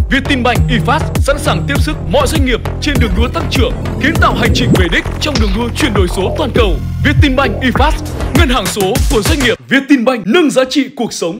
Vietinbank eFast sẵn sàng tiếp sức mọi doanh nghiệp trên đường đua tăng trưởng, kiến tạo hành trình về đích trong đường đua chuyển đổi số toàn cầu. Vietinbank eFast, ngân hàng số của doanh nghiệp. Vietinbank nâng giá trị cuộc sống.